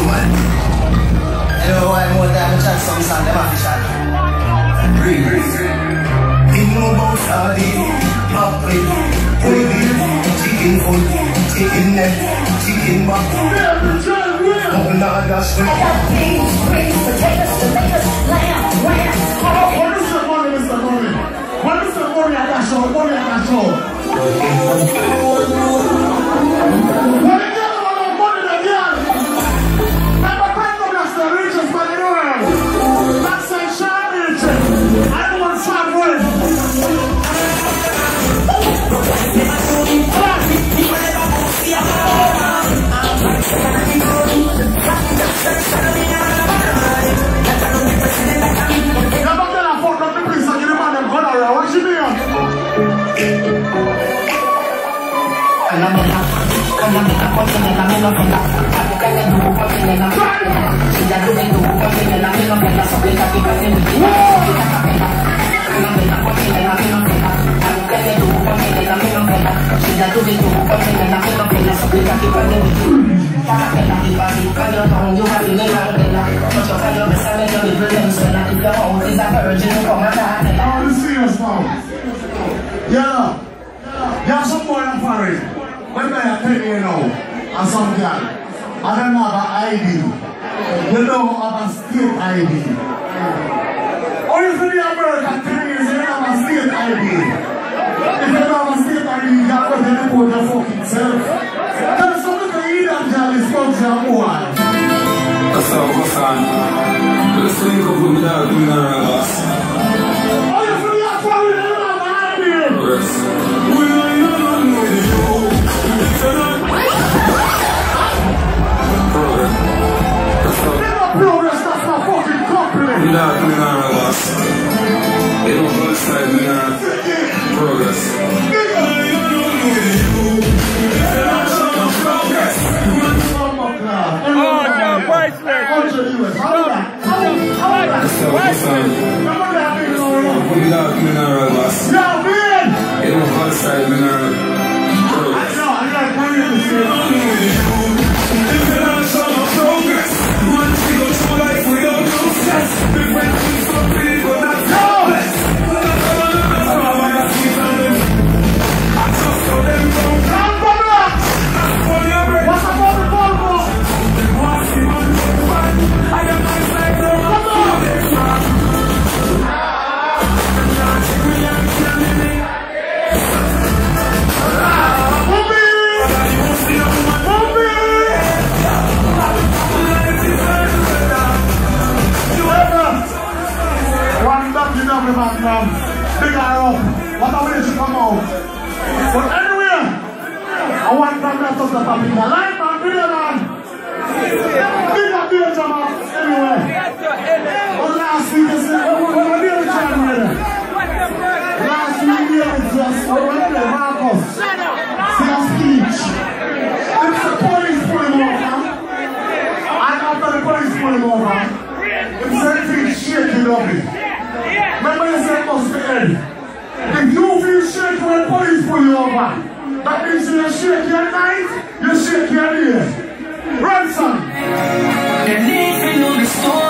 Hello, I'm more than a chance some song, them official. Think about Saudi, Popeye, chicken food, chicken neck, chicken back. Couple of dash with. I got beans, greens, potatoes, tomatoes, lamb, ram. What is the money, Mr. Money? What is the money I got show? Money I got show. What is the money that you have? Remember, that's the richest man in the world. That's the sharp richest. I don't want sharp words. Yeah, some boy I'm foreign. When I tell you now, and some girl, I don't have an ID. You don't have a state ID. Or if you're in America 10 years, you don't have a state ID. If you don't have a state ID, you can't go to report your fucking self. There's something to eat and tell this country and go on. That's how it goes on. Let's link up with that doing our boss. Oh, if you're in foreign, you don't have an ID. Yes. Progress, that's my fucking company. We're not doing our loss. They don't go inside, we're not progress. Oh, no, priceless. We're not doing our loss. They don't go inside, we're not progress. I got money in the street. Big eye up. What a way to come out. But anyway, I want to come to the topic. Light man, video man. Big up the man. Anyway. But last week, I said, we're doing the channel. Last week, we did just Marcus. See a speech. It's the police pulling over. And after the police pulling over, it's everything shaking up. Remember you said must be end. If you feel shaky when police pull you over, that means you shake your night, you shake your day. Run, son.